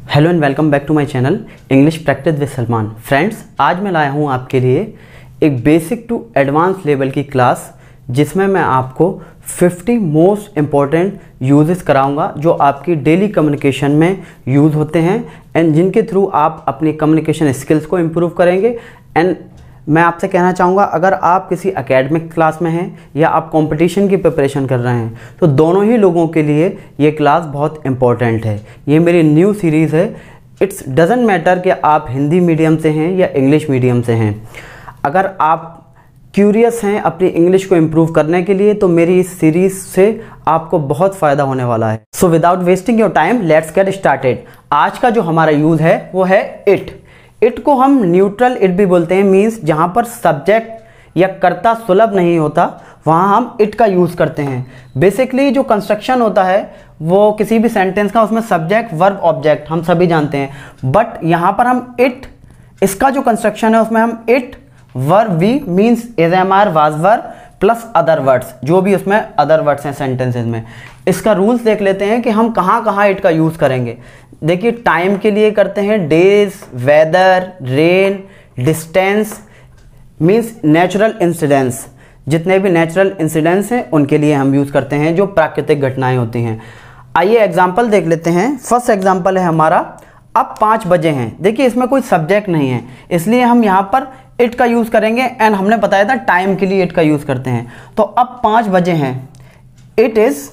Hello and welcome back to my channel English practice with Salman. Friends, आज मैं लाया हूँ आपके लिए एक बेसिक टू एडवांस लेवल की क्लास जिसमें मैं आपको 50 मोस्ट इम्पॉर्टेंट यूजेस कराऊंगा जो आपकी डेली कम्युनिकेशन में यूज़ होते हैं एंड जिनके थ्रू आप अपनी कम्युनिकेशन स्किल्स को इम्प्रूव करेंगे। एंड मैं आपसे कहना चाहूँगा, अगर आप किसी एकेडमिक क्लास में हैं या आप कंपटीशन की प्रिपरेशन कर रहे हैं तो दोनों ही लोगों के लिए ये क्लास बहुत इम्पॉर्टेंट है। ये मेरी न्यू सीरीज़ है। इट्स डजेंट मैटर कि आप हिंदी मीडियम से हैं या इंग्लिश मीडियम से हैं। अगर आप क्यूरियस हैं अपनी इंग्लिश को इम्प्रूव करने के लिए तो मेरी इस सीरीज़ से आपको बहुत फ़ायदा होने वाला है। So without wasting your time let's get started. आज का जो हमारा यूज़ है वो है इट को हम न्यूट्रल इट भी बोलते हैं। मीन्स जहाँ पर सब्जेक्ट या कर्ता सुलभ नहीं होता वहाँ हम इट का यूज़ करते हैं। बेसिकली जो कंस्ट्रक्शन होता है वो किसी भी सेंटेंस का, उसमें सब्जेक्ट वर्ब ऑब्जेक्ट हम सभी जानते हैं, बट यहाँ पर हम इट, इसका जो कंस्ट्रक्शन है उसमें हम it verb V means is am are was were plus other words, जो भी उसमें अदर वर्ड्स हैं सेंटेंसेज में। इसका रूल्स देख लेते हैं कि हम कहाँ कहाँ इट का यूज़ करेंगे। देखिए, टाइम के लिए करते हैं days, weather, rain, distance means natural incidents. जितने भी नेचुरल इंसिडेंट्स हैं उनके लिए हम यूज़ करते हैं, जो प्राकृतिक घटनाएं होती हैं। आइए एग्जाम्पल देख लेते हैं। फर्स्ट एग्जाम्पल है हमारा, अब 5 बजे हैं। देखिए, इसमें कोई सब्जेक्ट नहीं है इसलिए हम यहाँ पर इट का यूज़ करेंगे एंड हमने बताया था टाइम के लिए इट का यूज़ करते हैं। तो अब 5 बजे हैं, इट इज़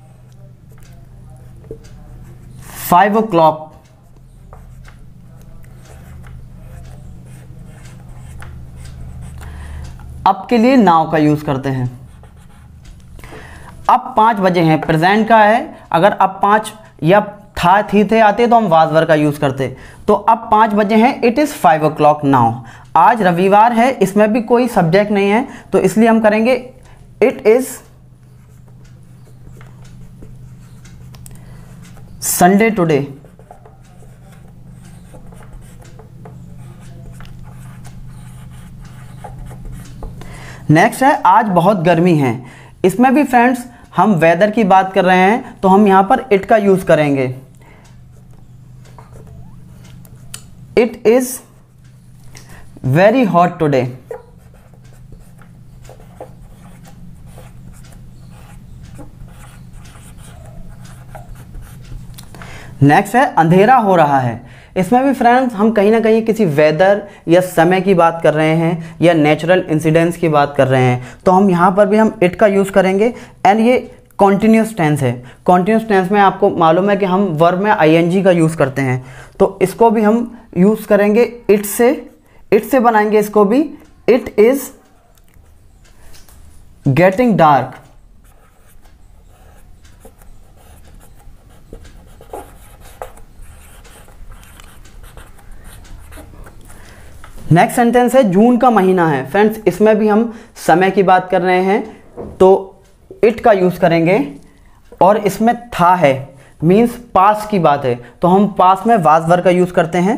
5 o'clock। अब के लिए नाउ का यूज करते हैं। अब 5 बजे हैं, प्रेजेंट का है। अगर अब 5 या था थी थे आते तो हम वाज वर का यूज करते। तो अब 5 बजे हैं, इट इज 5 o'clock नाउ। आज रविवार है, इसमें भी कोई सब्जेक्ट नहीं है तो इसलिए हम करेंगे it is Sunday today. Next है, आज बहुत गर्मी है। इसमें भी फ्रेंड्स हम वेदर की बात कर रहे हैं तो हम यहां पर इट का यूज करेंगे। It is very hot today. Next है, अंधेरा हो रहा है। इसमें भी फ्रेंड्स हम कहीं ना कहीं किसी वेदर या समय की बात कर रहे हैं या नेचुरल इंसिडेंट्स की बात कर रहे हैं तो हम यहाँ पर भी हम इट का यूज़ करेंगे। एंड ये कॉन्टिन्यूस टेंस है। कॉन्टिन्यूस टेंस में आपको मालूम है कि हम वर्ब में आईएनजी का यूज़ करते हैं तो इसको भी हम यूज़ करेंगे इट से बनाएंगे इसको भी। It is getting dark. Next sentence है, जून का महीना है। फ्रेंड्स, इसमें भी हम समय की बात कर रहे हैं तो इट का यूज़ करेंगे। और इसमें था है मीन्स पास की बात है तो हम पास में वाज वर का यूज़ करते हैं।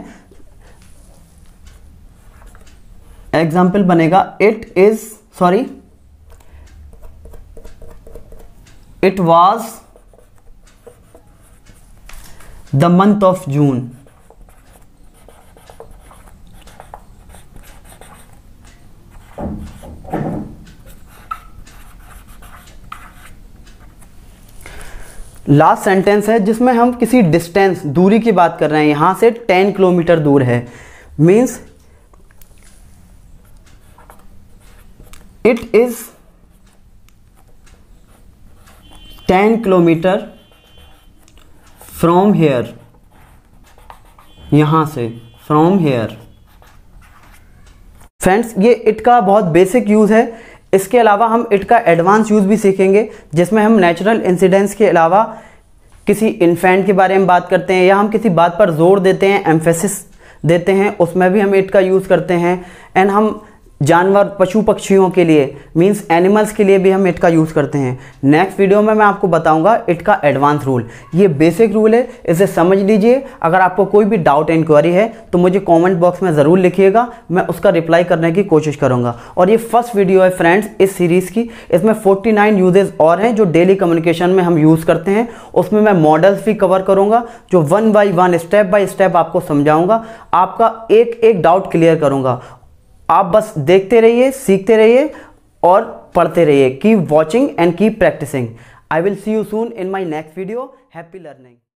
एग्जाम्पल बनेगा it was the month of June. Last sentence है जिसमें हम किसी डिस्टेंस, दूरी की बात कर रहे हैं। यहां से 10 किलोमीटर दूर है। Means it is 10 kilometre from here. यहां से फ्रॉम हेयर। फ्रेंड्स, ये इट का बहुत बेसिक यूज है। इसके अलावा हम इट का एडवांस यूज़ भी सीखेंगे जिसमें हम नेचुरल इंसिडेंट्स के अलावा किसी इन्फेंट के बारे में बात करते हैं या हम किसी बात पर जोर देते हैं, एम्फेसिस देते हैं, उसमें भी हम इट का यूज़ करते हैं। एंड हम जानवर पशु पक्षियों के लिए मींस एनिमल्स के लिए भी हम इट का यूज़ करते हैं। नेक्स्ट वीडियो में मैं आपको बताऊंगा इट का एडवांस रूल। ये बेसिक रूल है, इसे समझ लीजिए। अगर आपको कोई भी डाउट इंक्वायरी है तो मुझे कमेंट बॉक्स में ज़रूर लिखिएगा, मैं उसका रिप्लाई करने की कोशिश करूंगा। और ये फर्स्ट वीडियो है फ्रेंड्स इस सीरीज़ की। इसमें 49 यूजेस और हैं जो डेली कम्युनिकेशन में हम यूज़ करते हैं। उसमें मैं मॉडल्स भी कवर करूँगा जो 1 बाय 1 स्टेप बाय स्टेप आपको समझाऊँगा, आपका एक एक डाउट क्लियर करूँगा। आप बस देखते रहिए, सीखते रहिए और पढ़ते रहिए। Keep watching and keep practising. I will see you soon in my next video. Happy learning.